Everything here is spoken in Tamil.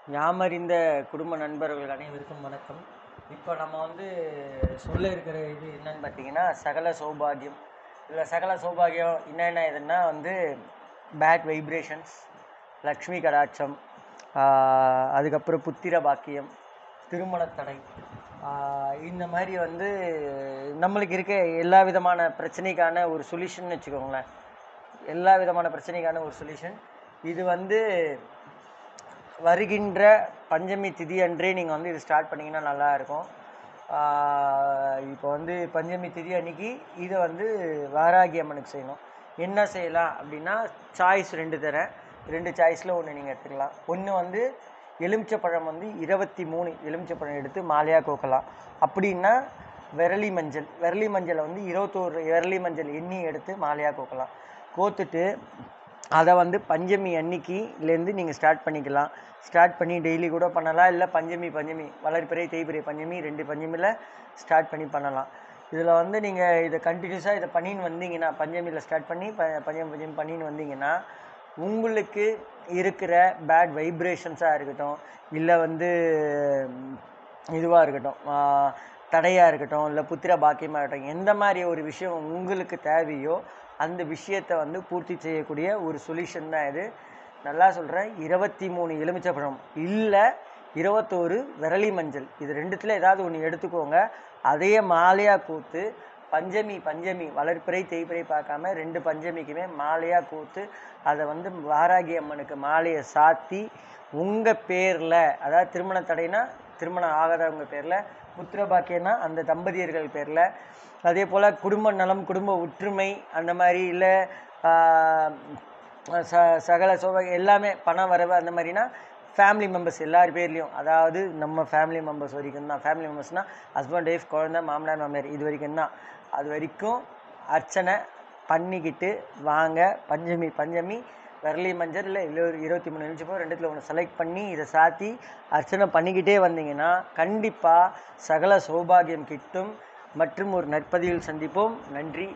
யாமறிந்த குடும்ப நண்பர்கள் அனைவருக்கும் வணக்கம். இப்போ நம்ம சொல்ல இருக்கிற இது என்னன்னு பார்த்தீங்கன்னா, சகல சௌபாகியம். இதில் சகல சௌபாகியம் என்னென்ன இதுன்னா பேட் வைப்ரேஷன்ஸ், லக்ஷ்மி கடாட்சம், அதுக்கப்புறம் புத்திர பாக்கியம், திருமணத்தடை, இந்த மாதிரி நம்மளுக்கு இருக்க எல்லா விதமான பிரச்சனைக்கான ஒரு சொல்யூஷன் வச்சுக்கோங்களேன். எல்லா விதமான பிரச்சனைக்கான ஒரு சொல்யூஷன் இது வருகின்ற பஞ்சமி திதி அன்றே நீங்கள் இது ஸ்டார்ட் பண்ணிங்கன்னா நல்லாயிருக்கும். இப்போ பஞ்சமி திதி அன்னைக்கு இதை வாராகி அம்மனுக்கு செய்யணும். என்ன செய்யலாம் அப்படின்னா, சாய்ஸ் 2 தரேன். 2 சாய்ஸில் ஒன்று நீங்கள் எடுத்துக்கலாம். ஒன்று எலுமிச்சப்பழம் 23 எலுமிச்சப்பழம் எடுத்து மாலையாக கோக்கலாம். அப்படின்னா விரலி மஞ்சளை 21 விரலி மஞ்சள் எண்ணி எடுத்து மாலையாக கோக்கலாம். கோத்துட்டு அதை பஞ்சமி அன்னைக்கிலேருந்து நீங்கள் ஸ்டார்ட் பண்ணிக்கலாம். ஸ்டார்ட் பண்ணி டெய்லி கூட பண்ணலாம். இல்லை பஞ்சமி வளர்பிறை தேய்பிறை பஞ்சமி 2 பஞ்சமியில் ஸ்டார்ட் பண்ணலாம். இதில் நீங்கள் இதை கண்டினியூஸாக இதை பண்ணின்னு வந்தீங்கன்னா, பஞ்சமியில் ஸ்டார்ட் பண்ணி பஞ்சமி பண்ணின்னு வந்தீங்கன்னா, உங்களுக்கு இருக்கிற பேட் வைப்ரேஷன்ஸாக இருக்கட்டும், இல்லை இதுவாக இருக்கட்டும், தடையாக இருக்கட்டும், இல்லை புத்திர பாக்கியமாக இருக்கட்டும், எந்த மாதிரி ஒரு விஷயம் உங்களுக்கு தேவையோ அந்த விஷயத்தை பூர்த்தி செய்யக்கூடிய ஒரு சொல்யூஷன் தான் இது. நல்லா சொல்கிறேன், 23 எலுமிச்சப்பழம் இல்லை 21 விரலி மஞ்சள், இது 2த்தில் ஏதாவது ஒன்று எடுத்துக்கோங்க. அதையே மாலையாக கோத்து பஞ்சமி வளர்ப்பிறை தேய்பிறை பார்க்காம 2 பஞ்சமிக்குமே மாலையாக கோத்து அதை வாராகி அம்மனுக்கு மாலையை சாத்தி உங்கள் பேரில், அதாவது திருமண தடைனா திருமணம் ஆகாதவங்க பேரில், புத்திர பாக்கியம்னா அந்த தம்பதியர்கள் பேரில், அதே போல் குடும்ப நலம், குடும்ப ஒற்றுமை, அந்த மாதிரி இல்லை சகல சோபாகியம் எல்லாமே, பணம் வரவு, அந்த மாதிரினா ஃபேமிலி மெம்பர்ஸ் எல்லார் பேர்லேயும், அதாவது நம்ம ஃபேமிலி மெம்பர்ஸ் வரைக்கும் தான். ஃபேமிலி மெம்பர்ஸ்னால் ஹஸ்பண்ட், ஒய்ஃப், குழந்தை, மாமனார், மாமியார், இது வரைக்கும் தான். அது வரைக்கும் அர்ச்சனை பண்ணிக்கிட்டு வாங்க. பஞ்சமி விரலி மஞ்சள் இல்லை 23 நிமிஷம் 2த்தில் ஒன்று செலக்ட் பண்ணி இதை சாத்தி அர்ச்சனை பண்ணிக்கிட்டே வந்தீங்கன்னா கண்டிப்பாக சகல சௌபாகியம் கிட்டும். மற்றும் ஒரு நற்பதிவில் சந்திப்போம். நன்றி.